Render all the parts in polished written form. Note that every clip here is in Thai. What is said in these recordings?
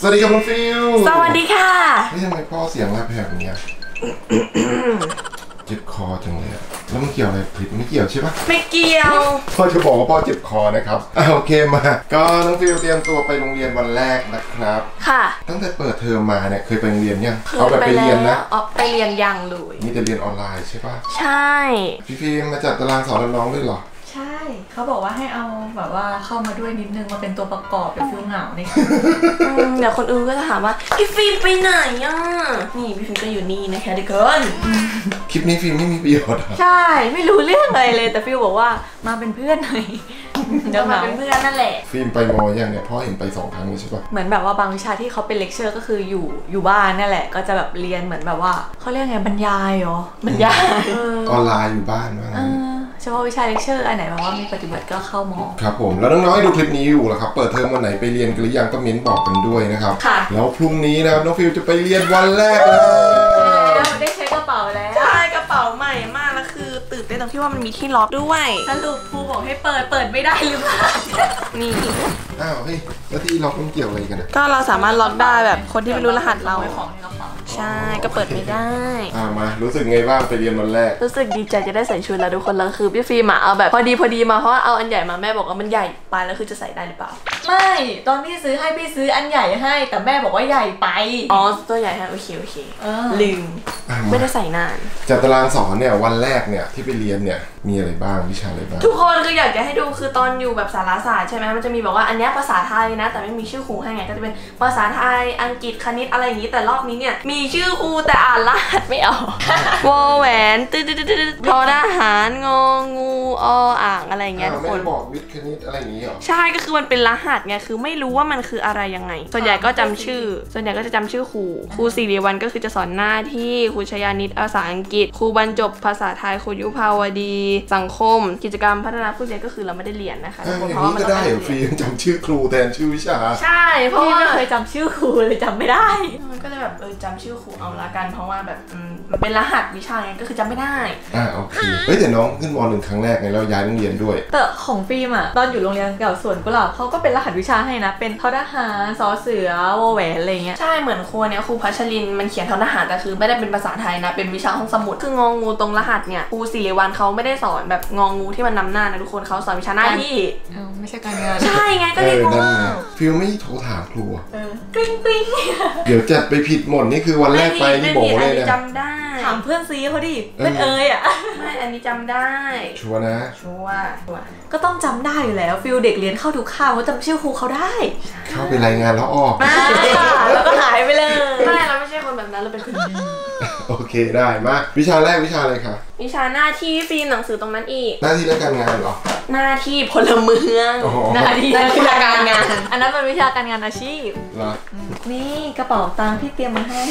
สวัสดีครับน้องฟิวสวัสดีค่ะนี่ทำไมพ่อเสียงแหบๆอย่างเงี้ยเจ็บคอจังเลยแล้วมันเกี่ยวอะไรผิดไม่เกี่ยวใช่ปะไม่เกี่ยวพ่อจะบอกว่าพ่อเจ็บคอนะครับโอเคมาก็น้องฟิวเตรียมตัวไปโรงเรียนวันแรกนะครับค่ะตั้งแต่เปิดเทอมมาเนี่ยเคยไปโรงเรียนยังเอาแบบไปเรียนนะไปเรียนยังเลยนี่จะเรียนออนไลน์ใช่ปะใช่พี่ฟิล์มมาจัดตารางสอนน้องๆด้วยเหรอใช่เขาบอกว่าให้เอาแบบว่าเข้ามาด้วยนิดนึงมาเป็นตัวประกอบเป็นฟิลเหงาเนี่ยเดี๋ยวคนอื่นก็จะถามว่าพี่ฟิล์มไปไหนอ่ะนี่พี่ฟิล์มก็อยู่นี่นะคะทุกคนคลิปนี้ฟิล์มไม่มีประโยชน์ใช่ไม่รู้เรื่องอะไรเลยแต่ฟิลบอกว่ามาเป็นเพื่อนหน่อยเดี๋ยวมาเป็นเพื่อนนั่นแหละฟิล์มไปมอยังเนี่ยพ่อเห็นไป2 ครั้งใช่ปะเหมือนแบบว่าบางวิชาที่เขาเป็นเลคเชอร์ก็คืออยู่บ้านนั่นแหละก็จะแบบเรียนเหมือนแบบว่าเขาเรียกไงบรรยายเหรอบรรยายออนไลน์อยู่บ้านว่าเฉพาะวิชาเลคเชอร์อันไหนแบบว่ามีปฏิบัติก็เข้ามอครับผมแล้วน้องๆให้ดูคลิปนี้อยู่เหรอครับเปิดเทอมวันไหนไปเรียนกันหรือยังก็เม้นบอกกันด้วยนะครับแล้วพรุ่งนี้นะครับน้องฟิวจะไปเรียนวันแรกแล้วได้ใช้กระเป๋าแล้วใช่กระเป๋าใหม่มากแล้วคือตื่นเต้นตรงที่ว่ามันมีที่ล็อกด้วยสรุปครูบอกให้เปิดไม่ได้หรือเปล่านี่อ้าวเฮ้ยแล้วที่ล็อกมันเกี่ยวอะไรกันนะก็เราสามารถล็อกได้แบบคนที่ไม่รู้รหัสเราใช่ก็เปิดไม่ได้มารู้สึกไงบ้างไปเรียนวันแรกรู้สึกดีใจจะได้ใส่ชุดแล้วทุกคนแล้วคือพี่ฟิล์มเอาแบบพอดีมาเพราะว่าเอาอันใหญ่มาแม่บอกว่ามันใหญ่ไปแล้วคือจะใส่ได้หรือเปล่าไม่ตอนพี่ซื้อให้พี่ซื้ออันใหญ่ให้แต่แม่บอกว่าใหญ่ไปอ๋อตัวใหญ่ให้โอเคลืมไม่ได้ใส่นานจัดตารางสอนเนี่ยวันแรกเนี่ยที่ไปเรียนเนี่ยมีอะไรบ้างวิชาอะไรบ้างทุกคนคืออยากจะให้ดูคือตอนอยู่แบบสารศาสตร์ใช่ไหมมันจะมีบอกว่าอันนี้ภาษาไทยนะแต่ไม่มีชื่อครูให้ไงก็จะเป็นภาษาไทยอังกฤษคณิตอะไรอย่างนี้แต่รอบนี้เนี่ยมีชื่อครูแต่อ่านรหัสไม่ออกวอแหวนทอทหารงองูอ่างอะไรอย่างเงี้ยทุกคนบอกวิทย์คณิตอะไรอย่างนี้หรอใช่ก็คือมันเป็นรหัสไงคือไม่รู้ว่ามันคืออะไรยังไงส่วนใหญ่ก็จำชื่อส่วนใหญ่ก็จะจำชื่อครูสิริวัลย์ก็คือจะสอนหน้าที่ครูชยานิตภาษาอังกฤษครูบรรจบภาษาไทยครูยุภาวดีสังคมกิจกรรมพัฒนาผู้เรียนก็คือเราไม่ได้เรียนนะคะเพราะว่ามันก็ได้ฟรีจำชื่อครูแทนชื่อวิชาใช่เพราะว่าไม่เคยจำชื่อครูเลยจำไม่ได้มันก็เลยแบบจำชื่อครูเอาละกันเพราะว่าแบบมันเป็นรหัสวิชาไงก็คือจำไม่ได้โอเคเฮ้ยแต่น้องขึ้นม.1 ครั้งแรกไงแล้วย้ายโรงเรียนด้วยแต่ของฟิล์มตอนอยู่โรงเรียนเก่าสวนกุหลาบเขาก็เป็นรหัสวิชาให้นะเป็นทอทหารสอเสือวอแหวนอะไรเงี้ยใช่เหมือนครูเนี่ยครูพัชรินมันเขียนทอทหารแต่คือไม่ได้เป็นภาษาไทยนะเป็นวิชาห้องสมุดคืององูตรงรหัสเนี่ยครูสิริวัลย์เขาไม่ได้สอนแบบงองูที่มันนำหน้านะทุกคนเขาสอนวิชาหน้าที่ไม่ใช่การงานใช่ไงก็เลยงงฟิลไม่โทรถามครูกริ๊งเดี๋ยวจัดไปผิดหมดนี่คือวันแรกไปนี่โบเลยนะจำได้ถามเพื่อนซีเขาดิเพื่อนไม่อันนี้จำได้ชัวร์นะชัวร์ก็ต้องจำได้อยู่แล้วฟิลเด็กเรียนเข้าทุกข้าวเขาจำชื่อครูเขาได้เข้าไปรายงานแล้วออกแล้วก็หายไปเลยไม่เราไม่ใช่คนแบบนั้นเราเป็นคนดีโอเคได้มาวิชาแรกวิชาอะไรคะวิชาหน้าที่ฟิล์มหนังสือตรงนั้นอีกหน้าที่และการงานเหรอหน้าที่พลเมืองหน้าที่การงานอันนั้นเป็นวิชาการงานอาชีพเหรอนี่กระเป๋าตังค์ที่เตรียมมาให้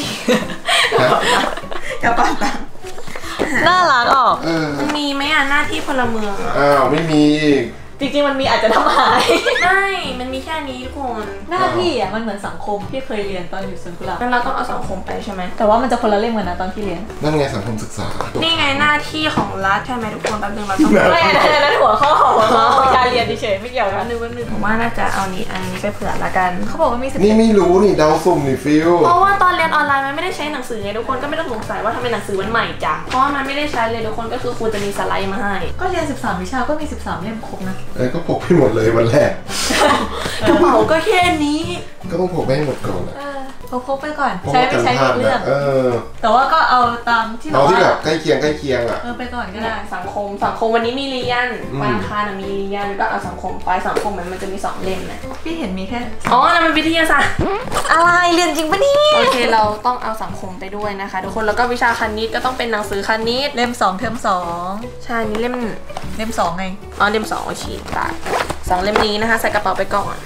กระเป๋าตังค์น่ารักออกมันมีไหมหน้าที่พลเมืองไม่มีจริงๆมันมีอาจจะทำหายไม่มันมีแค่นี้ทุกคนหน้าที่มันเหมือนสังคมที่เคยเรียนตอนอยู่สวนกุหลาบแล้วเราต้องเอาสังคมไปใช่ไหมแต่ว่ามันจะคนละเล่มกันนะตอนที่เรียนนั่นไงสังคมศึกษานี่ไงหน้าที่ของรัฐใช่ไหมทุกคนแป๊บนึงเราต้องไม่นั่นหัวข้อการเรียนเฉยไม่เกี่ยวกันนึกผมว่าน่าจะเอาอันนี้ไปเผื่อละกันเขาบอกว่ามีนี่ไม่รู้นี่เดาสุ่มนี่ฟิลเพราะว่าตอนเรียนออนไลน์มันไม่ได้ใช้หนังสือไงทุกคนก็ไม่ต้องสงสัยว่าทำไมหนังสือมันใหม่จังเพราะว่ามันไม่ได้ใช้เลยทุกคนก็คือครูจะมีสไลด์มาให้ก็เรียน13 วิชาก็มี13 เล่มครบนะก็พกไปหมดเลยวันแรกกระเป๋าก็แค่นี้ก็ต้องพกไปให้หมดก่อนพกไปก่อนใช้ไม่ใช้เรื่องแต่ว่าก็เอาตามที่แบบใกล้เคียงไปก่อนก็ได้สังคมวันนี้มีเรียนวันอังคารมีเรียนก็เอาสังคมไปสังคมมันจะมี2 เล่มนะพี่เห็นมีแค่นั่นมันวิทยาศาสตร์อะไรเรียนจริงปะนี่โอเคเราต้องเอาสังคมไปด้วยนะคะทุกคนแล้วก็วิชาคณิตก็ต้องเป็นหนังสือคณิตเล่ม2เทอม2 ใช่นี่เล่ม 2ไงเล่ม2โอเคตัด2 เล่มนี้นะคะใส่กระเป๋าไปก่อน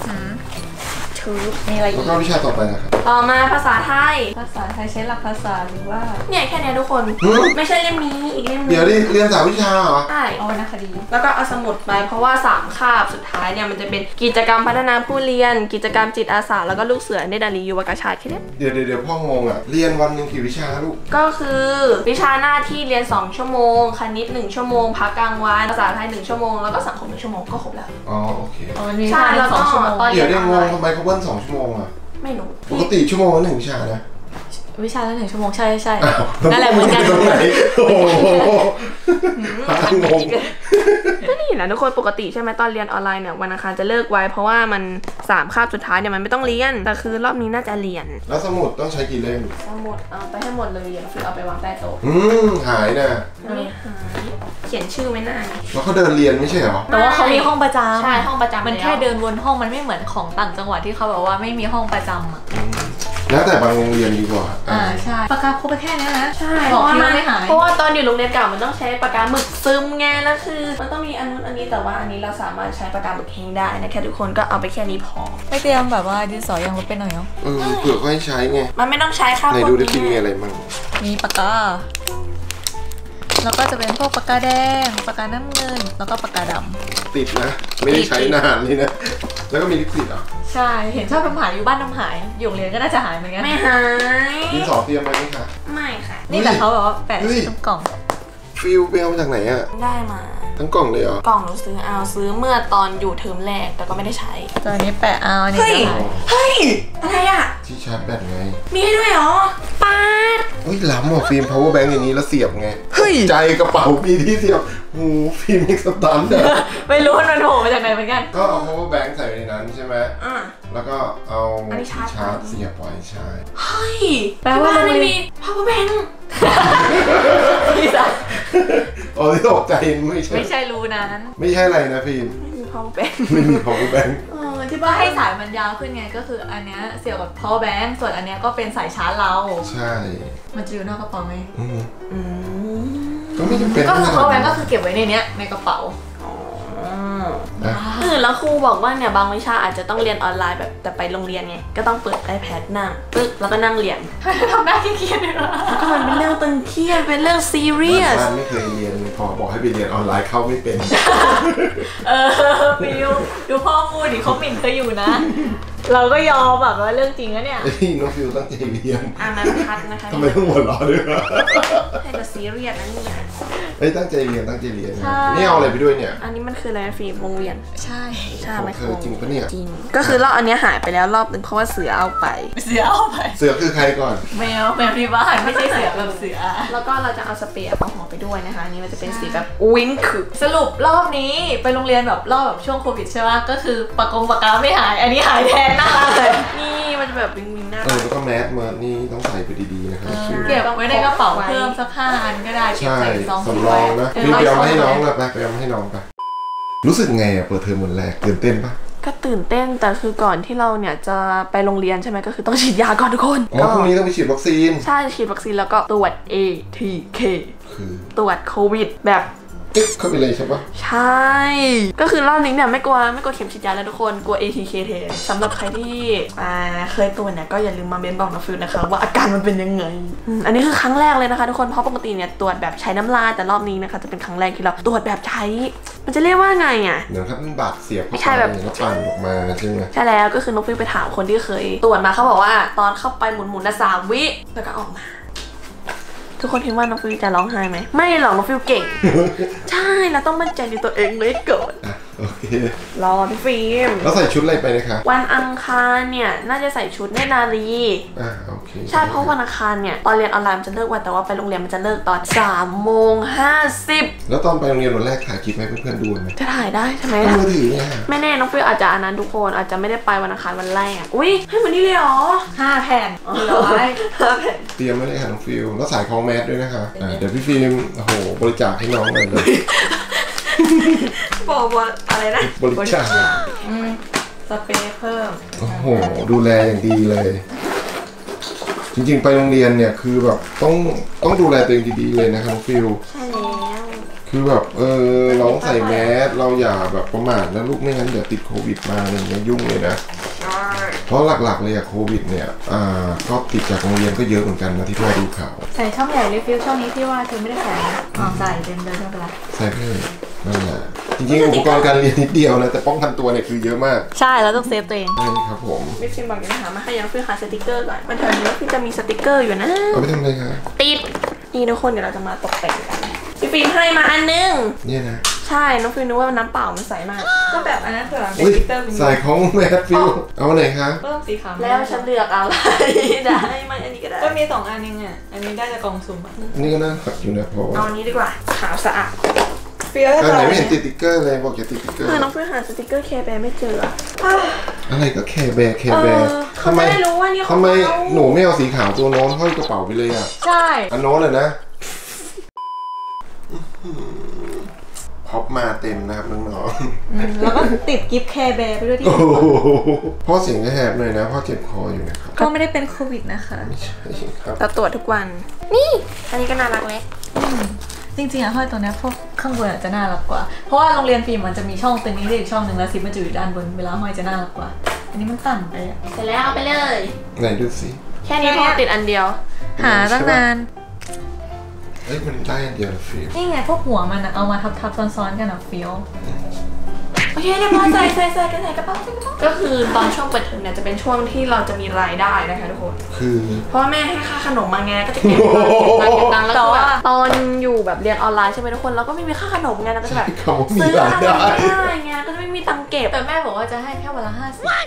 มีอะไรอีกแล้วก็วิชาต่อไปนะครับต่อมาภาษาไทยใช้หลักภาษาหรือว่าเนี่ยแค่นี้ทุกคนไม่ใช่เล่มนี้อีกเล่มนึงเดี๋ยวดิเรียน3 วิชาเหรอใช่เอาวรรณคดีแล้วก็เอาสมุดไปเพราะว่า3 คาบสุดท้ายเนี่ยมันจะเป็นกิจกรรมพัฒนาผู้เรียนกิจกรรมจิตอาสาแล้วก็ลูกเสือในดารียุวกชาติแค่นี้เดี๋ยวพ่องงเรียนวันนึงกี่วิชาลูกก็คือวิชาหน้าที่เรียน2 ชั่วโมงคณิต1 ชั่วโมงพักกลางวันภาษาไทย1 ชั่วโมงแล้วก็สังคม1 ชั่วโมงก็ครบแล้วโอเคใช่แล้วก็เดี๋ยวได้งงทำไมเขาเบิ้ล2 ชั่วโมงไม่รู้ปกติชั่วโมงละ1 วิชานะวิชาละ1 ชั่วโมงใช่นั่นแหละเหมือนกันตรงไหนโอ้โหงงก็นี่แหละทุกคนปกติใช่ไหมตอนเรียนออนไลน์เนี่ยวันอังคารจะเลิกไว้เพราะว่ามัน3 คาบสุดท้ายเนี่ยมันไม่ต้องเรียนแต่คือรอบนี้น่าจะเรียนแล้วสมุดต้องใช้กี่เล่มสมุดเอาไปให้หมดเลยอย่างคือเอาไปวางใต้โต๊ะหายนะไม่หายเขียนชื่อไม่น่าแล้วเขาเดินเรียนไม่ใช่เหรอแต่ว่าเขามีห้องประจำใช่ห้องประจำมันแค่เดินวนห้องมันไม่เหมือนของต่างจังหวัดที่เขาแบบว่าไม่มีห้องประจำอ่ะแล้วแต่บางโรงเรียนดีกว่าใช่ปากกาพกไปแค่นี้นะใช่บอกที่ไม่หายเพราะว่าตอนอยู่โรงเรียนเก่ามันต้องใช้ปากกาหมึกซึมไงแล้วคือมันต้องมีอันนู้นอันนี้แต่ว่าอันนี้เราสามารถใช้ปากกาหมึกแห้งได้นะแค่ทุกคนก็เอาไปแค่นี้พอไม่เตรียมแบบว่าดินสอยังลดไปหน่อยเนาะเผื่อก็ให้ใช้ไงมันไม่ต้องใช้ค่ะไหนดูได้พี่มีอะไรบ้างมีปากกาแล้วก็จะเป็นพวกปากกาแดงปากกาน้ำเงินแล้วก็ปากกาดำติดนะไม่ได้ใช้นานเลยนะแล้วก็มีลิปสติกใช่เห็นชอบทำหายอยู่บ้านทำหายอยู่โรงเรียนก็น่าจะหายเหมือนกันไม่หายดินสอเตรียมไหมคะไม่ค่ะนี่แต่เขาแบบว่าแปะทั้งกล่องฟิลไปเอามาจากไหนอะได้มาทั้งกล่องเลยเหรอกล่องหนูซื้อเมื่อตอนอยู่เทอมแรกแต่ก็ไม่ได้ใช้ตัวนี้แปะเอานี่เฮ้ยอะไรอะที่ชาร์จแบตไงมีให้ด้วยเหรอปาดล้ำอ่ะฟิล์ม power bank อย่างนี้แล้วเสียบไงใจกระเป๋ามีที่เสียบหูฟิล์มเอ็กซ์ตันเนี่ยไม่รู้มันโผล่มาจากไหนเหมือนกันก็เอา power bank ใส่ในนั้นใช่ไหมแล้วก็เอาชาร์จเสียบไว้ใช่เฮ้ยแปลว่าไม่มี power bank พี่สัตว์ที่ตกใจไม่ใช่รู้นั้นไม่ใช่อะไรนะฟิล์มไม่มี power bank ไม่มี power bank ที่บ้านให้สายมันยาวขึ้นไงก็คืออันเนี้ยเสียบกับ power bank ส่วนอันเนี้ยก็เป็นสายชาร์จเราใช่มันจะอยู่นอกกระเป๋าไหมก็ไม่จำเป็นก็คือ power bank ก็คือเก็บไว้ในเนี้ยในกระเป๋าแล้วครูบอกว่าเนี่ยบางวิชาอาจจะต้องเรียนออนไลน์แบบแต่ไปโรงเรียนไงก็ต้องเปิด iPad นั่งปึ๊บแล้วก็นั่งเรียนทำหน้าเครียดเลยก็มันเป็นเรื่องตึงเครียดเป็นเรื่องซีเรียสไม่เคยเรียนพอบอกให้ไปเรียนออนไลน์เข้าไม่เป็นฟิวดูพ่อพูดดิเขาหมิ่นเคยอยู่นะเราก็ยอมแบบว่าเรื่องจริงนะเนี่ยน้องฟิวตั้งใจเรียนนายพัดนะคะทำไมต้องหัวเราะด้วยให้เราซีเรียสนะเนี่ยตั้งใจเรียนนี่เอาอะไรไปด้วยเนี่ยอันนี้มันคืออะไรฟิล์มวงเวียนใช่ไหมจริงปะเนี่ยจริงก็คือรอบอันนี้หายไปแล้วรอบนึงเพราะว่าเสือเอาไปเสือคือใครก่อนแมวที่บ้านไม่ใช่เสือแบบเสือแล้วก็เราจะเอาสเปรย์แอลกอฮอล์ไปด้วยนะคะอันนี้มันจะเป็นสีแบบวิงค์สรุปรอบนี้ไปโรงเรียนแบบรอบแบบช่วงโควิดใช่ไหมก็คือปากกาไม่หายอันนี้หายแทนน่ารักเลยนี่มันแบบวิงหน้าแล้วก็แมสมานี่ต้องใส่ไปดีๆนะครับเก็บไว้ในกระเป๋าเพิ่มสัก5 อันก็ได้เก็บใส่ซองสำรองนะไปเอาให้น้องไปเอาให้น้องไปรู้สึกไงเปิดเทอมวันแรกตื่นเต้นปะก็ตื่นเต้นแต่คือก่อนที่เราเนี่ยจะไปโรงเรียนใช่ไหมก็คือต้องฉีดยาก่อนทุกคนพรุ่งนี้ต้องไปฉีดวัคซีนใช่ฉีดวัคซีนแล้วก็ตรวจ ATK คือตรวจโควิดแบบเข้าไปเลยใช่ปะใช่ก็คือรอบนี้เนี่ยไม่กลัวเข็มฉีดยาแล้วทุกคนกลัว ATK แทนสำหรับใครที่เคยตรวจเนี่ยก็อย่าลืมมาเม้นบอกน้องฟิวนะคะว่าอาการมันเป็นยังไงอันนี้คือครั้งแรกเลยนะคะทุกคนเพราะปกติเนี่ยตรวจแบบใช้น้ำลายแต่รอบนี้นะคะจะเป็นครั้งแรกที่เราตรวจแบบใช้มันจะเรียกว่าไงอ่ะเหมือนครับบาดเสียบไม่ใช่แบบปั่นออกมาใช่ไหมใช่แล้วก็คือน้องฟิวไปถามคนที่เคยตรวจมาเขาบอกว่าตอนเข้าไปหมุนๆนะ3 วิแล้วก็ออกมาทุกคนคิดว่าน้องฟิวจะร้องไห้ไหมไม่หรอกน้องฟิวเก่งใช่เราต้องมั่นใจในตัวเองเลยเกิดโอเครอพี่ฟิล์มแล้วใส่ชุดอะไรไปนะคะวันอังคารเนี่ยน่าจะใส่ชุดเนตรนารีโอเคใช่เพราะวันอังคารเนี่ยตอนเรียนออนไลน์มันจะเลิกวันแต่ว่าไปโรงเรียนมันจะเลิกตอน3:50 แล้วตอนไปโรงเรียนวันแรกถ่ายคลิปให้เพื่อนๆดูไหมจะถ่ายได้ใช่ไหมมือถือเนี่ยไม่แน่น้องฟิวอาจจะอันนั้นทุกคนอาจจะไม่ได้ไปวันอังคารวันแรกอุ้ยให้เหมือนนี่เลยเหรอ 5 แผ่น5 แผ่นเตรียมไว้เลยค่ะน้องฟิวแล้วสายคล้องแมสด้วยนะคะเดี๋ยวพี่ฟิล์มโอ้โหบริจาคให้น้องเลยบอกว่าอะไรนะบริจาคสเปรย์เพิ่มโอ้โหดูแลอย่างดีเลยจริงๆไปโรงเรียนเนี่ยคือแบบต้องดูแลตัวเองดีๆเลยนะครับน้องฟิวใช่แล้วคือแบบน้องใส่แมสเราอย่าแบบประมาทนะลูกไม่งั้นเดี๋ยวติดโควิดมาอะไรเงี้ยยุ่งเลยนะเพราะหลักๆเลยอะโควิดเนี่ยก็ติดจากโรงเรียนก็เยอะเหมือนกันนะที่พ่อดูข่าวใส่ช่องใหญ่รีฟิลช่องนี้ที่ว่าเธอไม่ได้ใส่ใส่เต็มเลยไม่เป็นไรใส่เพิ่มนั่นแหละจริงๆอุปกรณ์การเรียนนิดเดียวนะแต่ป้องกันตัวเนี่ยคือเยอะมากใช่แล้วต้องเซฟตัวเองใช่ครับผมพี่ฟิล์มบอกจะหามาให้ยังฟิล์มหาสติกเกอร์ก่อนมันแถวนี้พี่จะมีสติกเกอร์อยู่นะเอาไปทำอะไรคะติดนี่ทุกคนเดี๋ยวเราจะมาตกแต่งกันพี่ฟิล์มให้มาอันนึงเนี่ยนะใช่น้องฟิวนึกว่าน้ำเปล่ามันใสมากก็แบบอันนั้นเผื่อเป็นอุ้ยกลิตเตอร์เป็นใส่ของแมทฟิวเอาไหนคะก็ต้องสีขาวแล้วฉันเลือกอะไรได้ไหมอันนี้ก็ได้ก็มี2 อันเองอ่ะอันนี้ได้จากกล่องสุ่มอ่ะนี่ก็น่าขัดอยู่นะเพราะว่าเอาอันนี้ดีกว่าขาวสะอาดเฟี้ยวอันจะไหนตายไม่เห็นติดติ๊กเกอร์เลยบอกอย่าติดติ๊กเกอร์น้องฟิวหาสติกเกอร์เคแบร์ไม่เจออะไรก็แคร์แบร์เขาไม่ได้รู้ว่านี่ของทำไมเขาหนูไม่เอาสีขาวตัวโน้นห้อยกระเป๋าไปเลยอ่ะใช่อันโน้นเลยนะพ็อปมาเต็มนะครับน้องแล้วก็ติดกิฟต์แคร์แบร์ไปด้วยๆที่โอ้โหพ่อเสียงจะแหบหน่อยนะพ่อเจ็บคออยู่นะครับก็ไม่ได้เป็นโควิดนะคะไม่ใช่ครับเราตรวจทุกวัน นี่ อันนี้ก็น่ารักเล็กจริงๆอะห้อยตัวเนี้ยพวกข้างบนอะจะน่ารักกว่าเพราะว่าโรงเรียนฟิล์มมันจะมีช่องตัวนี้อีกช่องหนึ่งแล้วซิปมันจะอยู่ด้านบนเวลาห้อยจะน่ารักกว่า อันนี้มันต่ำไปอะเสร็จแล้วเอาไปเลยไหนดูสิแค่นี้พอติดอันเดียวหาตั้งนานเอ้ยมันได้อันเดียวนะฟิล์มนี่ไงพวกหัวมันอะเอามาทับๆซ้อนๆกันอะเฟี้ยวโอเคเรียบร้อยใส่กระเป๋าก็คือตอนช่วงเปิดเทอมเนี่ยจะเป็นช่วงที่เราจะมีรายได้นะคะทุกคนคือเพราะว่าแม่ให้ค่าขนมมาไงก็จะเก็บตังค์แล้วก็แบบตอนอยู่แบบเรียนออนไลน์ใช่ไหมทุกคนเราก็ไม่มีค่าขนมไงเราก็จะแบบเขามีซื้อรายอะไรได้ไม่ได้ไงก็จะไม่มีตังค์เก็บแต่แม่บอกว่าจะให้แค่วันละ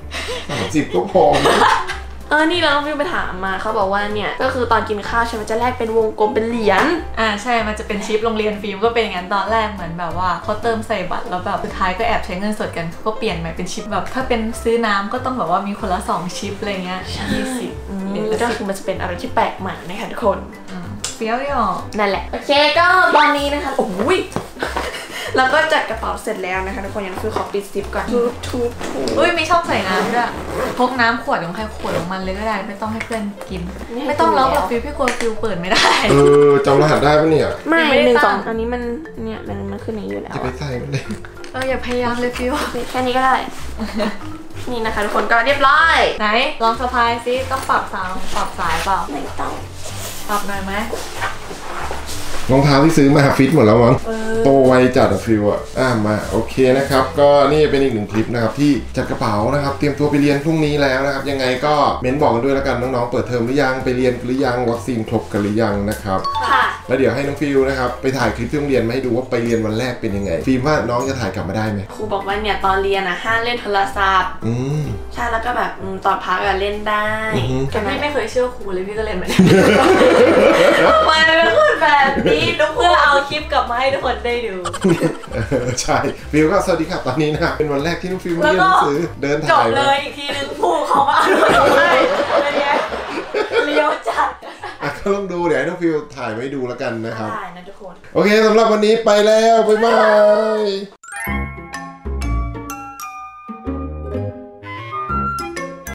50 30ก็พอนะนี่เราต้องไปถามมาเขาบอกว่าเนี่ยก็คือตอนกินข้าวใช่ไหมจะแลกเป็นวงกลมเป็นเหรียญใช่มันจะเป็นชิปโรงเรียนฟิล์มก็เป็นอย่างนั้นตอนแรกเหมือนแบบว่าเขาเติมใส่บัตรแล้วแบบสุดท้ายก็แอบใช้เงินสดกันเขาก็เปลี่ยนใหม่เป็นชิปแบบถ้าเป็นซื้อน้ำก็ต้องแบบว่ามีคนละ2ชิปอะไรเงี้ย20เหรียญละก็ 10 คือมันจะเป็นอะไรที่แปลกใหม่นะคะทุกคนเฟี้ยวดิออกนั่นแหละโอเคก็ตอนนี้นะคะโอ้ยเราก็จัดกระเป๋าเสร็จแล้วนะคะทุกคนยังคือขอปิดซิปก่อนทุบอุ้ยมีช่องใส่น้ำด้วยพกน้ำขวดของใครขวดของมันเลยก็ได้ไม่ต้องให้เพื่อนกิน ไม่ต้องล็อกแบบฟิวพี่กลัวฟิวเปิดไม่ได้จำรหัสได้ปะเนี่ยไม่ไม่ได้ 1 ตั้ง 2อันนี้มันเนี่ยมันขึ้นอย่างนี้อยู่แล้วจะไปใส่มันเลยอย่าพยายามเลยฟิวแค่นี้ก็ได้ นี่นะคะทุกคนก็เรียบร้อยไหนลองสะพายซิต้องปรับสายเปล่าไม่ต้องปรับหน่อยไหมรองเท้าที่ซื้อมาฟิตหมดแล้วมั้งโตไวจัดอะฟิวอะมาโอเคนะครับก็นี่เป็นอีกหนึ่งคลิปนะครับที่จัดกระเป๋านะครับเตรียมตัวไปเรียนพรุ่งนี้แล้วนะครับยังไงก็เม้นบอกกันด้วยแล้วกันน้องๆเปิดเทอมหรือยังไปเรียนหรือยังวัคซีนครบกันหรือยังนะครับค่ะแล้วเดี๋ยวให้น้องฟิวนะครับไปถ่ายคลิปที่โรงเรียนมาให้ดูว่าไปเรียนวันแรกเป็นยังไงฟิล์มว่าน้องจะถ่ายกลับมาได้ไหมครูบอกว่าเนี่ยตอนเรียนห้ามเล่นโทรศัพท์มใช่แล้วก็แบบตอนพักเล่นได้แต่พี่ไม่เคยเชื่อครูเลยพี่ก็เล่นเหมือนกันทำไมเป็นคนแบบนี้ทุกคเพื่อน เอาคลิปกลับมาให้ทุกคนได้ดูใช่ฟิวก็สวัสดีครับตอนนี้นะเป็นวันแรกที่น้องฟิวมาเรียนหนังสือเดินจถ่าบยเลยอีกทีนึงผู้เขามาอ่านให้อะไรเงี้ยเลี้ยวจัดก็ลองดูเดี๋ยวให้น้องฟิวถ่ายไว้ดูแล้วกันนะครับได้นะทุกคนโอเคสำหรับวันนี้ไปแล้วบ๊ายบาย